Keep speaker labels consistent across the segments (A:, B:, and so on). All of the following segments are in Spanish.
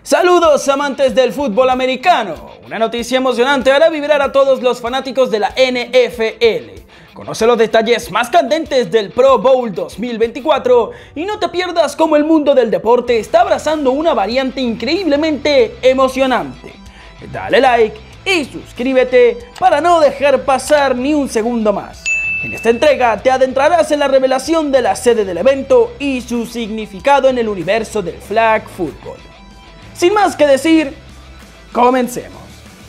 A: Saludos amantes del fútbol americano, una noticia emocionante hará vibrar a todos los fanáticos de la NFL. Conoce los detalles más candentes del Pro Bowl 2024 y no te pierdas cómo el mundo del deporte está abrazando una variante increíblemente emocionante. Dale like y suscríbete para no dejar pasar ni un segundo más. En esta entrega te adentrarás en la revelación de la sede del evento y su significado en el universo del flag football. Sin más que decir, comencemos.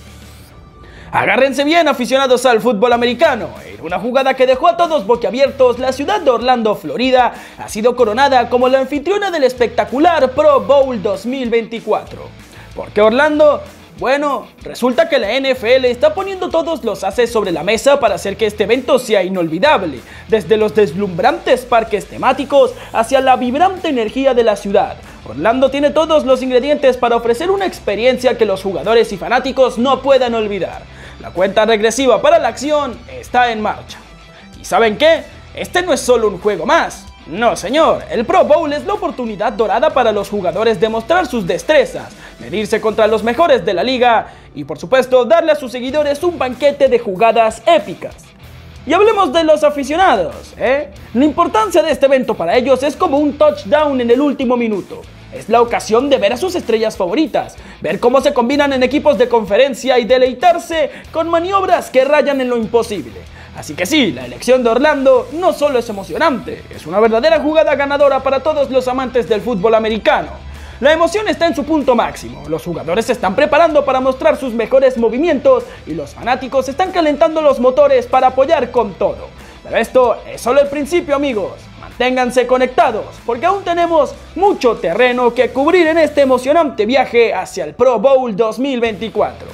A: Agárrense bien, aficionados al fútbol americano. En una jugada que dejó a todos boquiabiertos, la ciudad de Orlando, Florida, ha sido coronada como la anfitriona del espectacular Pro Bowl 2024. ¿Por qué Orlando? Bueno, resulta que la NFL está poniendo todos los ases sobre la mesa para hacer que este evento sea inolvidable, desde los deslumbrantes parques temáticos hacia la vibrante energía de la ciudad. Orlando tiene todos los ingredientes para ofrecer una experiencia que los jugadores y fanáticos no puedan olvidar. La cuenta regresiva para la acción está en marcha. ¿Y saben qué? Este no es solo un juego más. No señor, el Pro Bowl es la oportunidad dorada para los jugadores de mostrar sus destrezas, medirse contra los mejores de la liga y por supuesto darle a sus seguidores un banquete de jugadas épicas. Y hablemos de los aficionados, La importancia de este evento para ellos es como un touchdown en el último minuto. Es la ocasión de ver a sus estrellas favoritas, ver cómo se combinan en equipos de conferencia y deleitarse con maniobras que rayan en lo imposible. Así que sí, la elección de Orlando no solo es emocionante, es una verdadera jugada ganadora para todos los amantes del fútbol americano. La emoción está en su punto máximo, los jugadores se están preparando para mostrar sus mejores movimientos y los fanáticos están calentando los motores para apoyar con todo. Pero esto es solo el principio, amigos. Manténganse conectados, porque aún tenemos mucho terreno que cubrir en este emocionante viaje hacia el Pro Bowl 2024.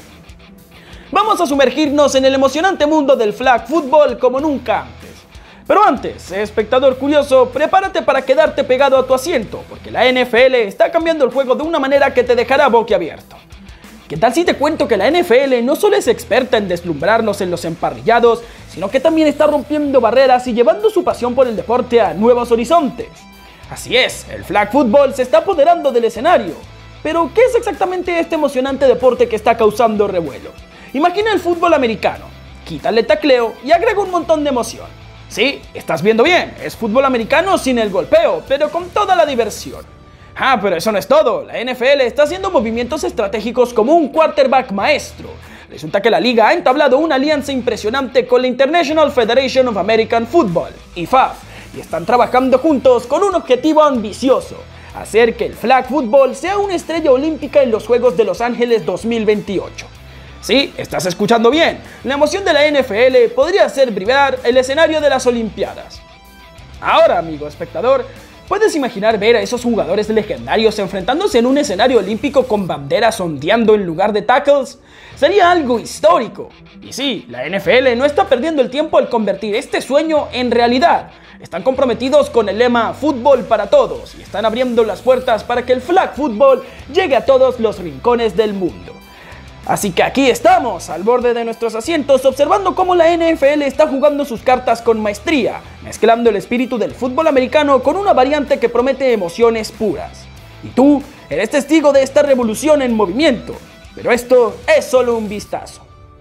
A: Vamos a sumergirnos en el emocionante mundo del flag football como nunca antes. Pero antes, espectador curioso, prepárate para quedarte pegado a tu asiento, porque la NFL está cambiando el juego de una manera que te dejará boquiabierto. ¿Qué tal si te cuento que la NFL no solo es experta en deslumbrarnos en los emparrillados, sino que también está rompiendo barreras y llevando su pasión por el deporte a nuevos horizontes? Así es, el flag football se está apoderando del escenario. Pero, ¿qué es exactamente este emocionante deporte que está causando revuelo? Imagina el fútbol americano, quítale tacleo y agrega un montón de emoción. Sí, estás viendo bien, es fútbol americano sin el golpeo, pero con toda la diversión. Pero eso no es todo, la NFL está haciendo movimientos estratégicos como un quarterback maestro. Resulta que la liga ha entablado una alianza impresionante con la International Federation of American Football, IFAF, y están trabajando juntos con un objetivo ambicioso: hacer que el flag football sea una estrella olímpica en los Juegos de Los Ángeles 2028. Sí, estás escuchando bien, la emoción de la NFL podría hacer brillar el escenario de las Olimpiadas. Ahora, amigo espectador, ¿puedes imaginar ver a esos jugadores legendarios enfrentándose en un escenario olímpico con banderas ondeando en lugar de tackles? Sería algo histórico. Y sí, la NFL no está perdiendo el tiempo al convertir este sueño en realidad. Están comprometidos con el lema Fútbol para Todos y están abriendo las puertas para que el flag football llegue a todos los rincones del mundo. Así que aquí estamos, al borde de nuestros asientos, observando cómo la NFL está jugando sus cartas con maestría, mezclando el espíritu del fútbol americano con una variante que promete emociones puras. Y tú eres testigo de esta revolución en movimiento, pero esto es solo un vistazo.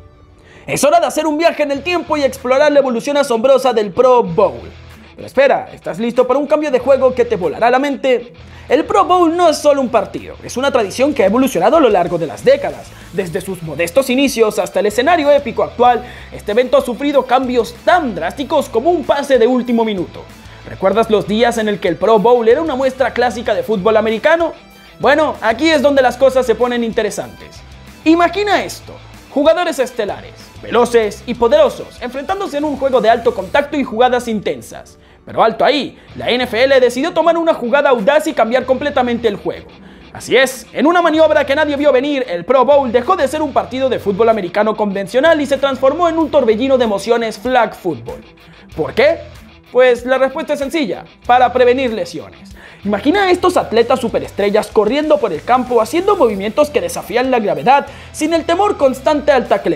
A: Es hora de hacer un viaje en el tiempo y explorar la evolución asombrosa del Pro Bowl. Pero espera, ¿estás listo para un cambio de juego que te volará la mente? El Pro Bowl no es solo un partido, es una tradición que ha evolucionado a lo largo de las décadas. Desde sus modestos inicios hasta el escenario épico actual, este evento ha sufrido cambios tan drásticos como un pase de último minuto. ¿Recuerdas los días en el que el Pro Bowl era una muestra clásica de fútbol americano? Bueno, aquí es donde las cosas se ponen interesantes. Imagina esto: jugadores estelares, veloces y poderosos, enfrentándose en un juego de alto contacto y jugadas intensas. Pero alto ahí, la NFL decidió tomar una jugada audaz y cambiar completamente el juego. Así es, en una maniobra que nadie vio venir, el Pro Bowl dejó de ser un partido de fútbol americano convencional y se transformó en un torbellino de emociones flag football. ¿Por qué? Pues la respuesta es sencilla: para prevenir lesiones. Imagina a estos atletas superestrellas corriendo por el campo haciendo movimientos que desafían la gravedad sin el temor constante al tacleo.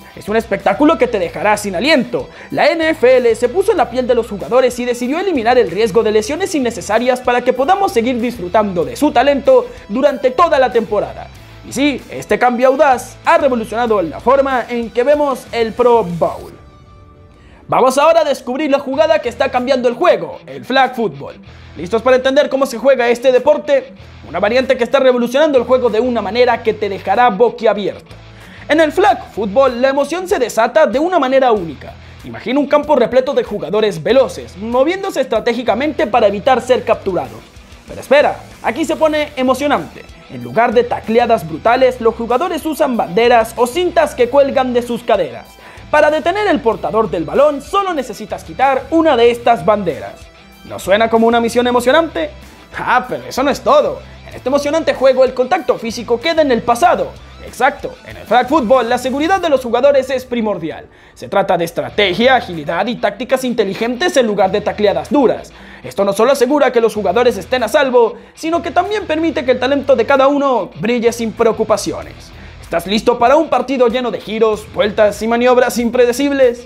A: Es un espectáculo que te dejará sin aliento. La NFL se puso en la piel de los jugadores y decidió eliminar el riesgo de lesiones innecesarias para que podamos seguir disfrutando de su talento durante toda la temporada. Y sí, este cambio audaz ha revolucionado la forma en que vemos el Pro Bowl. Vamos ahora a descubrir la jugada que está cambiando el juego, el flag football. ¿Listos para entender cómo se juega este deporte? Una variante que está revolucionando el juego de una manera que te dejará boquiabierto. En el flag football, la emoción se desata de una manera única. Imagina un campo repleto de jugadores veloces, moviéndose estratégicamente para evitar ser capturados. Pero espera, aquí se pone emocionante. En lugar de tacleadas brutales, los jugadores usan banderas o cintas que cuelgan de sus caderas. Para detener el portador del balón, solo necesitas quitar una de estas banderas. ¿No suena como una misión emocionante? Ah, pero eso no es todo. En este emocionante juego, el contacto físico queda en el pasado. Exacto, en el flag football la seguridad de los jugadores es primordial. Se trata de estrategia, agilidad y tácticas inteligentes en lugar de tacleadas duras. Esto no solo asegura que los jugadores estén a salvo, sino que también permite que el talento de cada uno brille sin preocupaciones. ¿Estás listo para un partido lleno de giros, vueltas y maniobras impredecibles?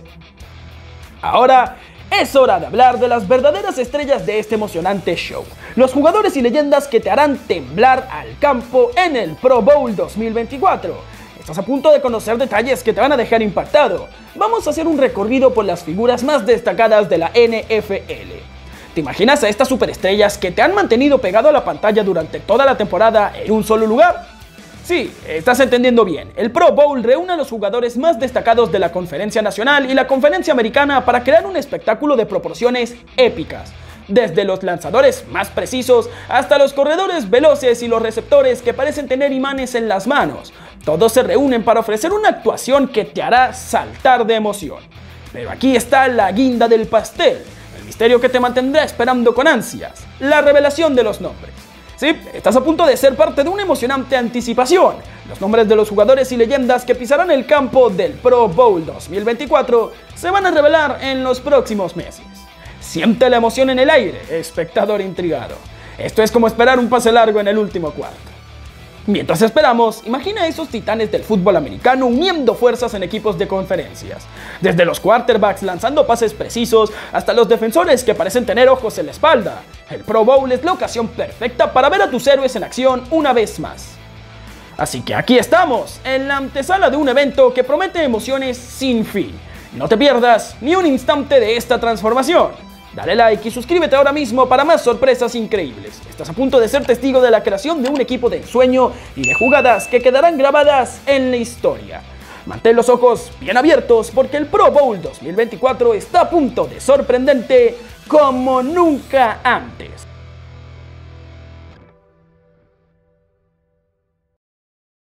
A: Ahora es hora de hablar de las verdaderas estrellas de este emocionante show. Los jugadores y leyendas que te harán temblar al campo en el Pro Bowl 2024. Estás a punto de conocer detalles que te van a dejar impactado. Vamos a hacer un recorrido por las figuras más destacadas de la NFL. ¿Te imaginas a estas superestrellas que te han mantenido pegado a la pantalla durante toda la temporada en un solo lugar? Sí, estás entendiendo bien. El Pro Bowl reúne a los jugadores más destacados de la Conferencia Nacional y la Conferencia Americana para crear un espectáculo de proporciones épicas. Desde los lanzadores más precisos hasta los corredores veloces y los receptores que parecen tener imanes en las manos. Todos se reúnen para ofrecer una actuación que te hará saltar de emoción. Pero aquí está la guinda del pastel, el misterio que te mantendrá esperando con ansias, la revelación de los nombres. Sí, estás a punto de ser parte de una emocionante anticipación. Los nombres de los jugadores y leyendas que pisarán el campo del Pro Bowl 2024 se van a revelar en los próximos meses. Siente la emoción en el aire, espectador intrigado. Esto es como esperar un pase largo en el último cuarto. Mientras esperamos, imagina a esos titanes del fútbol americano uniendo fuerzas en equipos de conferencias. Desde los quarterbacks lanzando pases precisos hasta los defensores que parecen tener ojos en la espalda. El Pro Bowl es la ocasión perfecta para ver a tus héroes en acción una vez más. Así que aquí estamos, en la antesala de un evento que promete emociones sin fin. No te pierdas ni un instante de esta transformación. Dale like y suscríbete ahora mismo para más sorpresas increíbles. Estás a punto de ser testigo de la creación de un equipo de ensueño y de jugadas que quedarán grabadas en la historia. Mantén los ojos bien abiertos porque el Pro Bowl 2024 está a punto de sorprendente como nunca antes.